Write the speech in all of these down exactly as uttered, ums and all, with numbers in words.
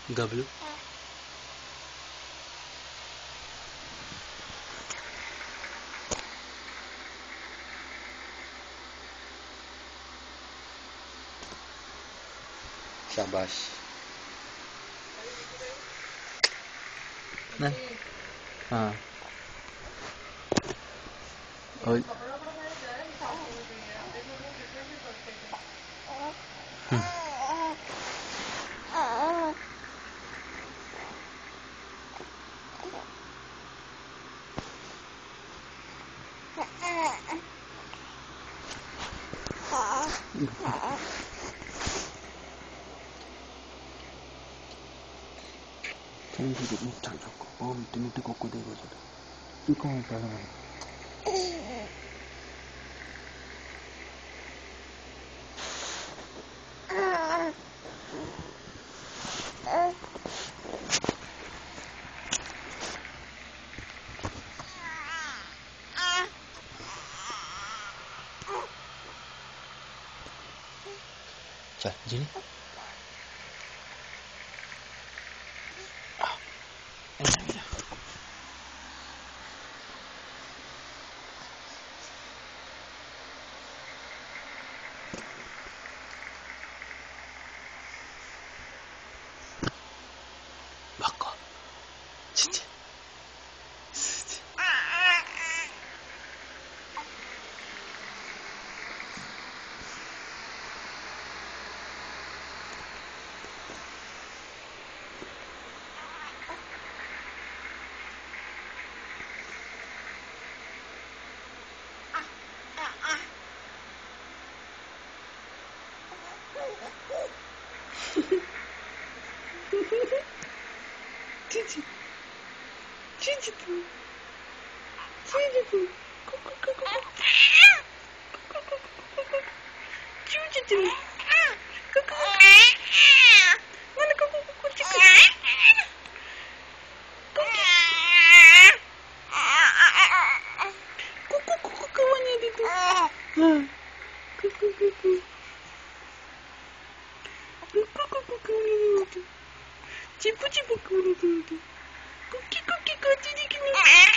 गबलू शाबाश। हाँ और ओ मिट्टी मिट्टी कोको देखो जरा ये कौन सा है चल जी बाको चिंचे Cici, cici tu, cici tu, kuku kuku, cici tu, kuku, mana kuku kuku cici, kuku kuku kuku kawannya itu, kuku kuku, kuku kuku kawannya itu, cipu cipu kawannya itu. Cookie cookie cookie di sini.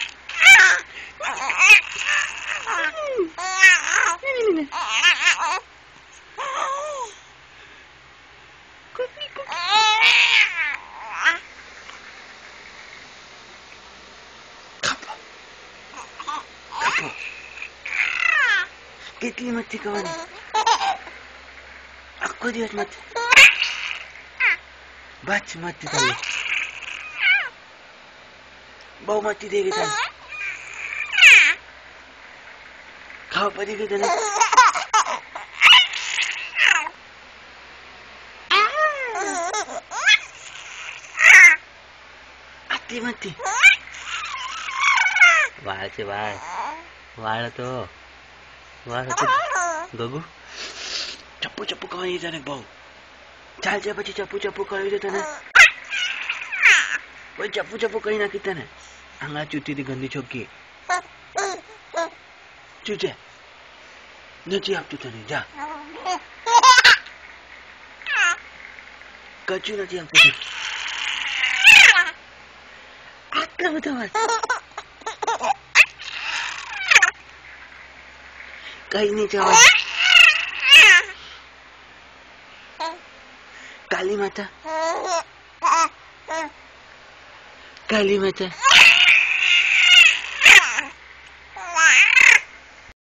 Ini ini. Cookie cookie. Kapo. Kapo. Kitli mati kawan. Aku dia mati. Bac mati tadi. Bau mati deh kita. Kau pergi ke sana. Mati mati. वाह से वाह वाह तो वाह तो गगु चप्पू चप्पू कहाँ ये जाने बहु चाल जा बच्ची चप्पू चप्पू कहाँ ये जाने वो चप्पू चप्पू कहीं ना कितना है अंगा चुट्टी दी गंदी छोकी चुचे नीचे आप चुचे नहीं जा कच्ची नीचे आप चुचे आत्ता बताओ कहीं नहीं जाओ काली माता काली माता